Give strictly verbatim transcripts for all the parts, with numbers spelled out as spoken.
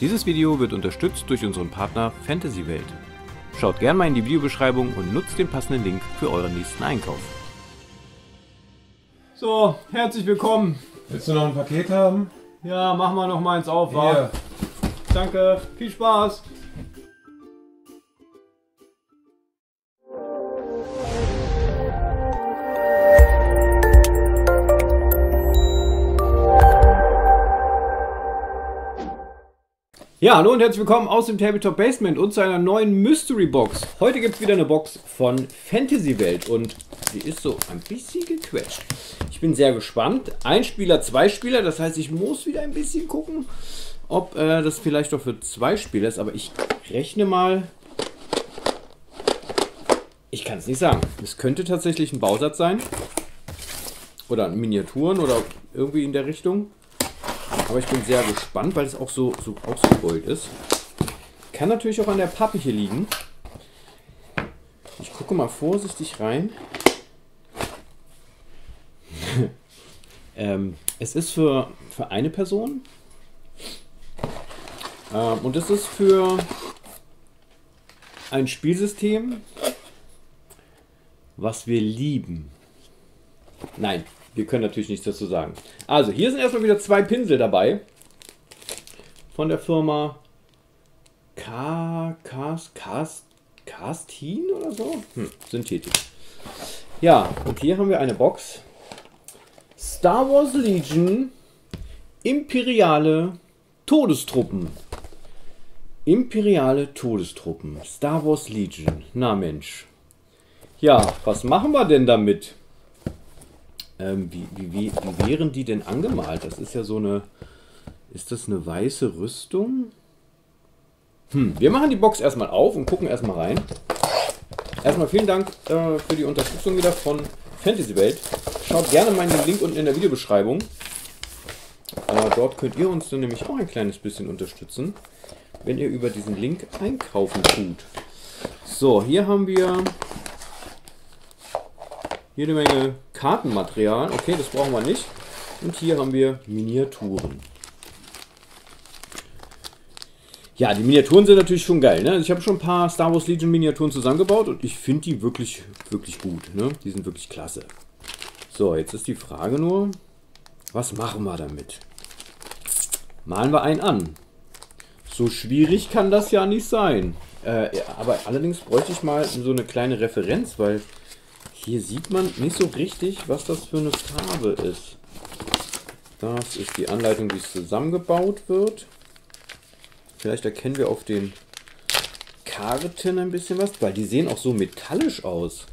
Dieses Video wird unterstützt durch unseren Partner Fantasy Welt. Schaut gerne mal in die Videobeschreibung und nutzt den passenden Link für euren nächsten Einkauf. So, herzlich willkommen. Willst du noch ein Paket haben? Ja, machen wir noch mal eins auf, wa? Hier. Danke, viel Spaß. Ja, hallo und herzlich willkommen aus dem Tabletop Basement und zu einer neuen Mystery Box. Heute gibt es wieder eine Box von Fantasy Welt und die ist so ein bisschen gequetscht. Ich bin sehr gespannt. Ein Spieler, zwei Spieler, das heißt, ich muss wieder ein bisschen gucken, ob äh, das vielleicht doch für zwei Spieler ist, aber ich rechne mal. Ich kann es nicht sagen. Es könnte tatsächlich ein Bausatz sein oder Miniaturen oder irgendwie in der Richtung. Aber ich bin sehr gespannt, weil es auch so, so ausgebeult ist. Kann natürlich auch an der Pappe hier liegen. Ich gucke mal vorsichtig rein. ähm, es ist für, für eine Person. Ähm, und es ist für ein Spielsystem, was wir lieben. Nein. Wir können natürlich nichts dazu sagen. Also, hier sind erstmal wieder zwei Pinsel dabei. Von der Firma K Cast Cast Castin oder so? Hm, Synthetik. Ja, und hier haben wir eine Box. Star Wars Legion Imperiale Todestruppen. Imperiale Todestruppen. Star Wars Legion. Na Mensch. Ja, was machen wir denn damit? Ähm, wie, wie, wie, wie wären die denn angemalt? Das ist ja so eine... Ist das eine weiße Rüstung? Hm, wir machen die Box erstmal auf und gucken erstmal rein. Erstmal vielen Dank äh, für die Unterstützung wieder von Fantasy Welt. Schaut gerne mal in den Link unten in der Videobeschreibung. Äh, dort könnt ihr uns dann nämlich auch ein kleines bisschen unterstützen, wenn ihr über diesen Link einkaufen tut. So, hier haben wir... Jede Menge Kartenmaterial. Okay, das brauchen wir nicht. Und hier haben wir Miniaturen. Ja, die Miniaturen sind natürlich schon geil. Ne? Ich habe schon ein paar Star Wars Legion Miniaturen zusammengebaut und ich finde die wirklich, wirklich gut. Ne? Die sind wirklich klasse. So, jetzt ist die Frage nur, was machen wir damit? Malen wir einen an. So schwierig kann das ja nicht sein. Äh, ja, aber allerdings bräuchte ich mal so eine kleine Referenz, weil... Hier sieht man nicht so richtig, was das für eine Farbe ist. Das ist die Anleitung, wie es zusammengebaut wird. Vielleicht erkennen wir auf den Karten ein bisschen was, weil die sehen auch so metallisch aus.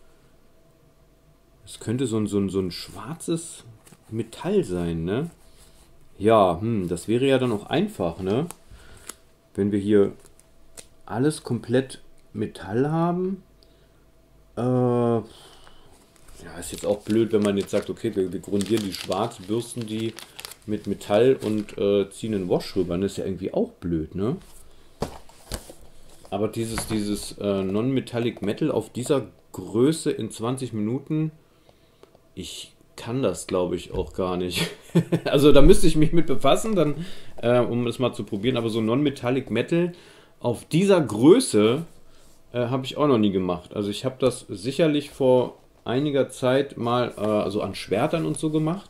Es könnte so ein, so ein, so ein schwarzes Metall sein, ne? Ja, hm, das wäre ja dann auch einfach, ne? Wenn wir hier alles komplett Metall haben. Äh, ja, ist jetzt auch blöd, wenn man jetzt sagt, okay, wir, wir grundieren die schwarz, bürsten die mit Metall und äh, ziehen einen Wash rüber. Das ist ja irgendwie auch blöd, ne? Aber dieses, dieses äh, Non-Metallic Metal auf dieser Größe in zwanzig Minuten, ich kann das, glaube ich, auch gar nicht. Also da müsste ich mich mit befassen, dann, äh, um das mal zu probieren. Aber so Non-Metallic Metal auf dieser Größe Äh, habe ich auch noch nie gemacht. Also ich habe das sicherlich vor einiger Zeit mal äh, also an Schwertern und so gemacht.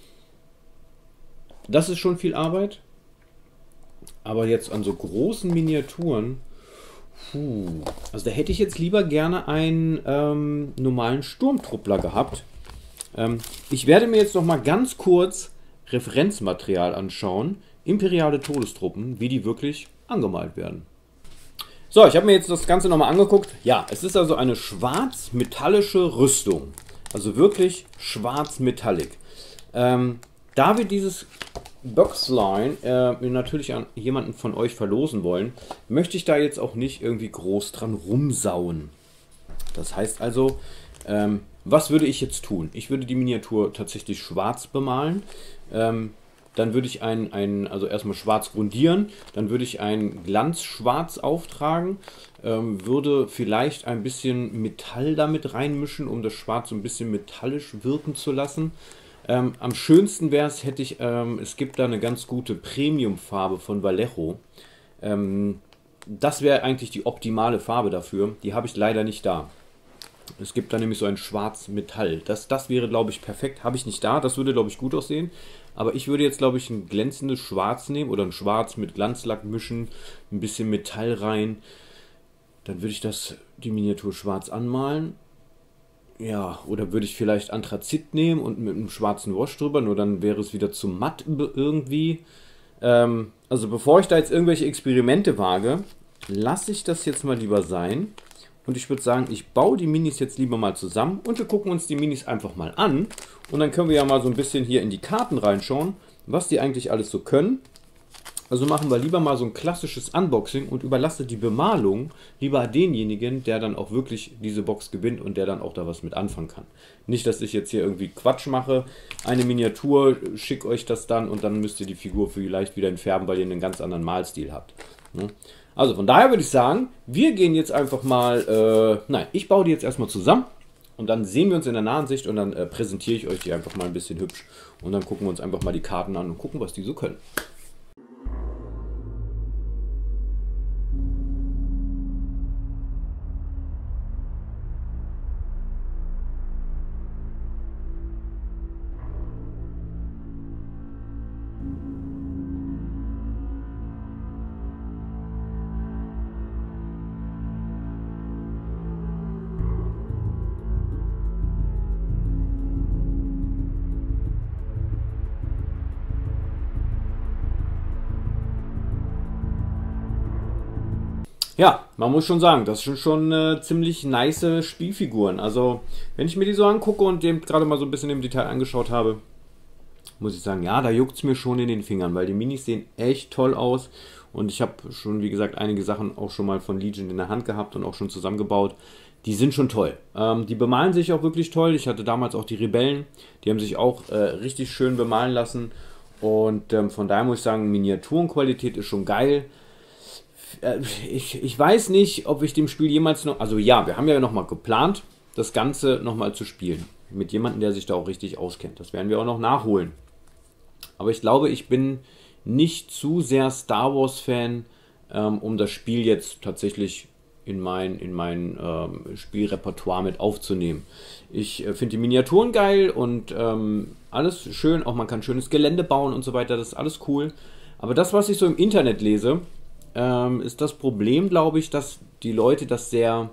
Das ist schon viel Arbeit. Aber jetzt an so großen Miniaturen, puh, also da hätte ich jetzt lieber gerne einen ähm, normalen Sturmtruppler gehabt. Ähm, ich werde mir jetzt noch mal ganz kurz Referenzmaterial anschauen. Imperiale Todestruppen, wie die wirklich angemalt werden. So, ich habe mir jetzt das Ganze nochmal angeguckt. Ja, es ist also eine schwarz-metallische Rüstung. Also wirklich schwarz-metallic. Ähm, da wir dieses Boxline äh, natürlich an jemanden von euch verlosen wollen, möchte ich da jetzt auch nicht irgendwie groß dran rumsauen. Das heißt also, ähm, was würde ich jetzt tun? Ich würde die Miniatur tatsächlich schwarz bemalen. Ähm, Dann würde ich ein, ein, also erstmal schwarz grundieren, dann würde ich ein Glanzschwarz auftragen, ähm, würde vielleicht ein bisschen Metall damit reinmischen, um das Schwarz so ein bisschen metallisch wirken zu lassen. Ähm, am schönsten wäre es, hätte ich, ähm, es gibt da eine ganz gute Premium-Farbe von Vallejo. Ähm, das wäre eigentlich die optimale Farbe dafür. Die habe ich leider nicht da. Es gibt da nämlich so ein Schwarz-Metall. Das, das wäre, glaube ich, perfekt. Habe ich nicht da. Das würde, glaube ich, gut aussehen. Aber ich würde jetzt, glaube ich, ein glänzendes Schwarz nehmen oder ein Schwarz mit Glanzlack mischen. Ein bisschen Metall rein. Dann würde ich das, die Miniatur schwarz anmalen. Ja, oder würde ich vielleicht Anthrazit nehmen und mit einem schwarzen Wash drüber. Nur dann wäre es wieder zu matt irgendwie. Ähm, also bevor ich da jetzt irgendwelche Experimente wage, lasse ich das jetzt mal lieber sein. Und ich würde sagen, ich baue die Minis jetzt lieber mal zusammen und wir gucken uns die Minis einfach mal an. Und dann können wir ja mal so ein bisschen hier in die Karten reinschauen, was die eigentlich alles so können. Also machen wir lieber mal so ein klassisches Unboxing und überlasse die Bemalung lieber denjenigen, der dann auch wirklich diese Box gewinnt und der dann auch da was mit anfangen kann. Nicht, dass ich jetzt hier irgendwie Quatsch mache, eine Miniatur, schicke euch das dann und dann müsst ihr die Figur vielleicht wieder entfärben, weil ihr einen ganz anderen Malstil habt. Also von daher würde ich sagen, wir gehen jetzt einfach mal, äh, nein, ich baue die jetzt erstmal zusammen und dann sehen wir uns in der nahen Sicht und dann äh, präsentiere ich euch die einfach mal ein bisschen hübsch und dann gucken wir uns einfach mal die Karten an und gucken, was die so können. Ja, man muss schon sagen, das sind schon äh, ziemlich nice Spielfiguren. Also, wenn ich mir die so angucke und dem gerade mal so ein bisschen im Detail angeschaut habe, muss ich sagen, ja, da juckt es mir schon in den Fingern, weil die Minis sehen echt toll aus. Und ich habe schon, wie gesagt, einige Sachen auch schon mal von Legion in der Hand gehabt und auch schon zusammengebaut. Die sind schon toll. Ähm, die bemalen sich auch wirklich toll. Ich hatte damals auch die Rebellen, die haben sich auch äh, richtig schön bemalen lassen. Und ähm, von daher muss ich sagen, Miniaturenqualität ist schon geil. Ich, ich weiß nicht, ob ich dem Spiel jemals noch... Also ja, wir haben ja nochmal geplant, das Ganze nochmal zu spielen. Mit jemandem, der sich da auch richtig auskennt. Das werden wir auch noch nachholen. Aber ich glaube, ich bin nicht zu sehr Star Wars Fan, ähm, um das Spiel jetzt tatsächlich in mein, in mein ähm, Spielrepertoire mit aufzunehmen. Ich äh, finde die Miniaturen geil und ähm, alles schön. Auch man kann schönes Gelände bauen und so weiter. Das ist alles cool. Aber das, was ich so im Internet lese... ist das Problem, glaube ich, dass die Leute das sehr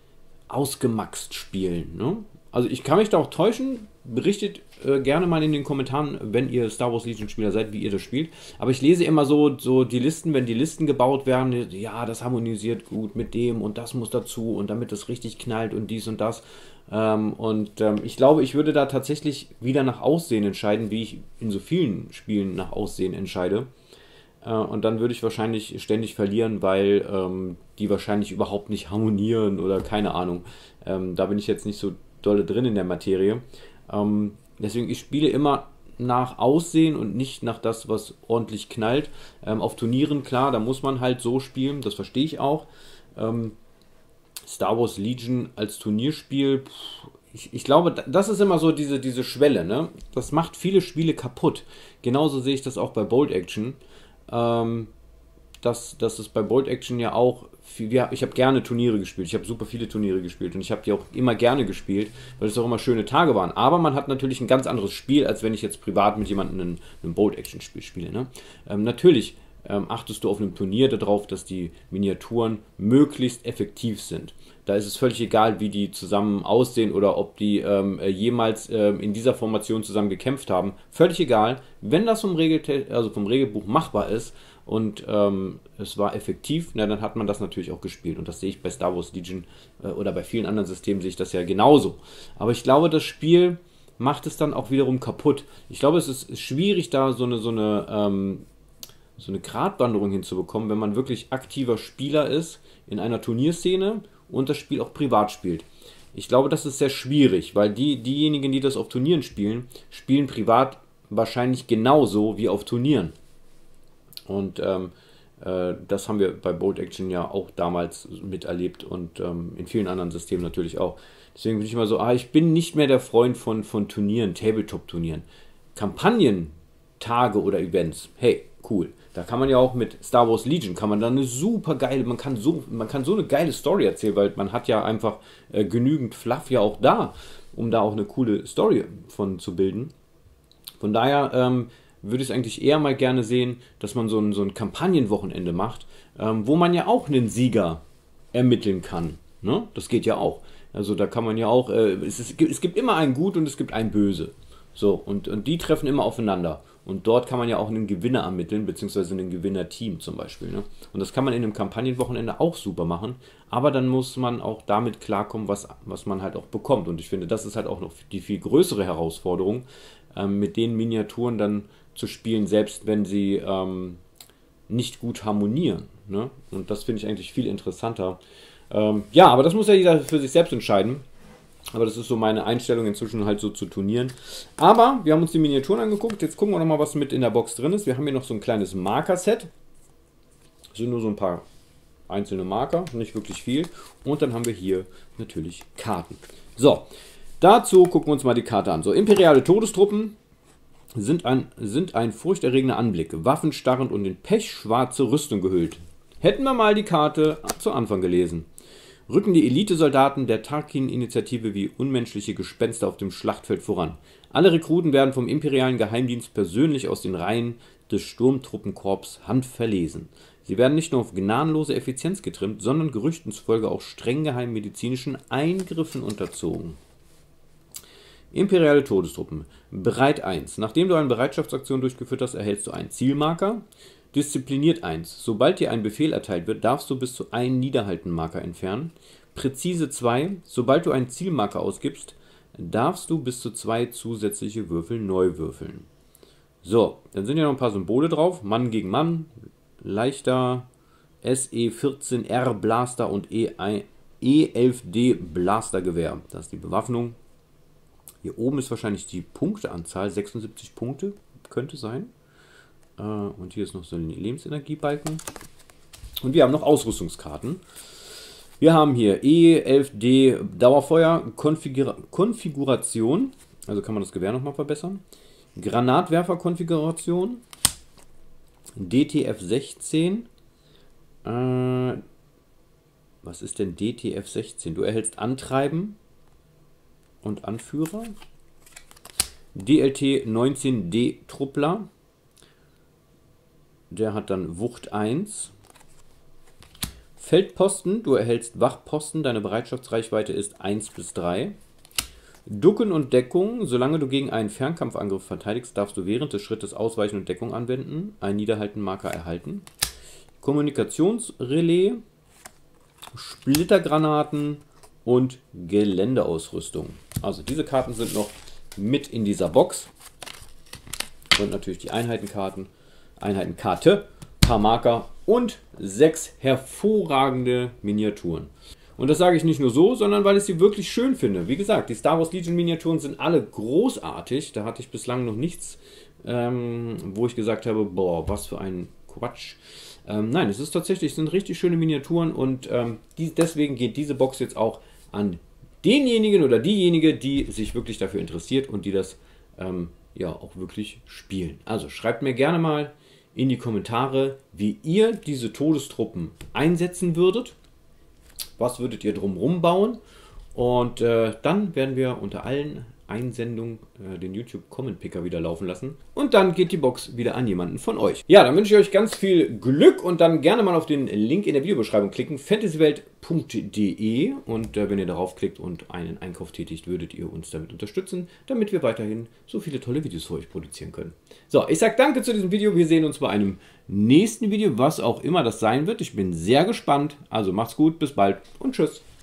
ausgemaxt spielen. Ne? Also ich kann mich da auch täuschen. Berichtet äh, gerne mal in den Kommentaren, wenn ihr Star Wars Legion Spieler seid, wie ihr das spielt. Aber ich lese immer so, so die Listen, wenn die Listen gebaut werden, ja, das harmonisiert gut mit dem und das muss dazu und damit das richtig knallt und dies und das. Ähm, und ähm, ich glaube, ich würde da tatsächlich wieder nach Aussehen entscheiden, wie ich in so vielen Spielen nach Aussehen entscheide. Und dann würde ich wahrscheinlich ständig verlieren, weil ähm, die wahrscheinlich überhaupt nicht harmonieren oder keine Ahnung. Ähm, da bin ich jetzt nicht so dolle drin in der Materie. Ähm, deswegen, ich spiele immer nach Aussehen und nicht nach das, was ordentlich knallt. Ähm, auf Turnieren, klar, da muss man halt so spielen, das verstehe ich auch. Ähm, Star Wars Legion als Turnierspiel, pff, ich, ich glaube, das ist immer so diese, diese Schwelle, ne? Das macht viele Spiele kaputt. Genauso sehe ich das auch bei Bolt Action. Ähm, dass, dass es bei Bolt Action ja auch, viel, ja, ich habe gerne Turniere gespielt, ich habe super viele Turniere gespielt und ich habe die auch immer gerne gespielt, weil es auch immer schöne Tage waren. Aber man hat natürlich ein ganz anderes Spiel, als wenn ich jetzt privat mit jemandem ein, ein Bolt Action Spiel spiele. Ne? Ähm, natürlich ähm, achtest du auf einem Turnier darauf, dass die Miniaturen möglichst effektiv sind. Da ist es völlig egal, wie die zusammen aussehen oder ob die ähm, jemals ähm, in dieser Formation zusammen gekämpft haben. Völlig egal. Wenn das vom, Regel also vom Regelbuch machbar ist und ähm, es war effektiv, na, dann hat man das natürlich auch gespielt. Und das sehe ich bei Star Wars Legion äh, oder bei vielen anderen Systemen sehe ich das ja genauso. Aber ich glaube, das Spiel macht es dann auch wiederum kaputt. Ich glaube, es ist schwierig, da so eine, so eine, ähm, so eine Gratwanderung hinzubekommen, wenn man wirklich aktiver Spieler ist in einer Turnierszene und das Spiel auch privat spielt. Ich glaube, das ist sehr schwierig, weil die, diejenigen, die das auf Turnieren spielen, spielen privat wahrscheinlich genauso wie auf Turnieren. Und ähm, äh, das haben wir bei Bolt Action ja auch damals miterlebt und ähm, in vielen anderen Systemen natürlich auch. Deswegen bin ich immer so, ah, ich bin nicht mehr der Freund von, von Turnieren, Tabletop-Turnieren. Kampagnentage oder Events, hey, cool. Da kann man ja auch mit Star Wars Legion, kann man dann eine super geile, man kann so, man kann so eine geile Story erzählen, weil man hat ja einfach äh, genügend Fluff ja auch da, um da auch eine coole Story von zu bilden. Von daher ähm, würde ich es eigentlich eher mal gerne sehen, dass man so ein, so ein Kampagnenwochenende macht, ähm, wo man ja auch einen Sieger ermitteln kann. Ne? Das geht ja auch. Also da kann man ja auch, äh, es, ist, es gibt immer ein Gut und es gibt ein Böse. So, und, und die treffen immer aufeinander. Und dort kann man ja auch einen Gewinner ermitteln, beziehungsweise ein Gewinnerteam zum Beispiel. Ne? Und das kann man in einem Kampagnenwochenende auch super machen, aber dann muss man auch damit klarkommen, was, was man halt auch bekommt. Und ich finde, das ist halt auch noch die viel größere Herausforderung, ähm, mit den Miniaturen dann zu spielen, selbst wenn sie ähm, nicht gut harmonieren. Ne? Und das finde ich eigentlich viel interessanter. Ähm, ja, aber das muss ja jeder für sich selbst entscheiden. Aber das ist so meine Einstellung inzwischen halt so zu Turnieren. Aber wir haben uns die Miniaturen angeguckt. Jetzt gucken wir nochmal, was mit in der Box drin ist. Wir haben hier noch so ein kleines Marker-Set. Das sind nur so ein paar einzelne Marker, nicht wirklich viel. Und dann haben wir hier natürlich Karten. So, dazu gucken wir uns mal die Karte an. So, imperiale Todestruppen sind ein, sind ein furchterregender Anblick. Waffenstarrend und in pechschwarze Rüstung gehüllt. Hätten wir mal die Karte zu Anfang gelesen. Rücken die Elitesoldaten der Tarkin-Initiative wie unmenschliche Gespenster auf dem Schlachtfeld voran. Alle Rekruten werden vom imperialen Geheimdienst persönlich aus den Reihen des Sturmtruppenkorps handverlesen. Sie werden nicht nur auf gnadenlose Effizienz getrimmt, sondern Gerüchten zufolge auch streng geheimen medizinischen Eingriffen unterzogen. Imperiale Todestruppen. Bereit eins. Nachdem du eine Bereitschaftsaktion durchgeführt hast, erhältst du einen Zielmarker. Diszipliniert eins. Sobald dir ein Befehl erteilt wird, darfst du bis zu einen Niederhaltenmarker entfernen. Präzise zwei. Sobald du einen Zielmarker ausgibst, darfst du bis zu zwei zusätzliche Würfel neu würfeln. So, dann sind ja noch ein paar Symbole drauf. Mann gegen Mann, leichter S E vierzehn R Blaster und E elf D Blastergewehr. Das ist die Bewaffnung. Hier oben ist wahrscheinlich die Punkteanzahl. sechsundsiebzig Punkte könnte sein. Und hier ist noch so ein Lebensenergiebalken. Und wir haben noch Ausrüstungskarten. Wir haben hier E elf D Dauerfeuer Konfigur Konfiguration. Also kann man das Gewehr nochmal verbessern. Granatwerfer-Konfiguration. D T F sechzehn. Äh, was ist denn D T F sechzehn? Du erhältst Antreiben und Anführer. D L T neunzehn D Truppler. Der hat dann Wucht eins. Feldposten, du erhältst Wachposten, deine Bereitschaftsreichweite ist eins bis drei. Ducken und Deckung, solange du gegen einen Fernkampfangriff verteidigst, darfst du während des Schrittes Ausweichen und Deckung anwenden. Ein Niederhaltenmarker erhalten. Kommunikationsrelais, Splittergranaten und Geländeausrüstung. Also diese Karten sind noch mit in dieser Box. Und natürlich die Einheitenkarten. Einheitenkarte, paar Marker und sechs hervorragende Miniaturen. Und das sage ich nicht nur so, sondern weil ich sie wirklich schön finde. Wie gesagt, die Star Wars Legion Miniaturen sind alle großartig. Da hatte ich bislang noch nichts, ähm, wo ich gesagt habe, boah, was für ein Quatsch. Ähm, nein, es ist tatsächlich, es sind richtig schöne Miniaturen und ähm, die, deswegen geht diese Box jetzt auch an denjenigen oder diejenige, die sich wirklich dafür interessiert und die das ähm, ja auch wirklich spielen. Also schreibt mir gerne mal in die Kommentare, wie ihr diese Todestruppen einsetzen würdet. Was würdet ihr drumherum bauen? Und äh, dann werden wir unter allen Einsendungen äh, den YouTube Comment Picker wieder laufen lassen. Und dann geht die Box wieder an jemanden von euch. Ja, dann wünsche ich euch ganz viel Glück und dann gerne mal auf den Link in der Videobeschreibung klicken. fantasywelt punkt de und äh, wenn ihr darauf klickt und einen Einkauf tätigt, würdet ihr uns damit unterstützen, damit wir weiterhin so viele tolle Videos für euch produzieren können. So, ich sage danke zu diesem Video. Wir sehen uns bei einem nächsten Video, was auch immer das sein wird. Ich bin sehr gespannt. Also macht's gut, bis bald und tschüss.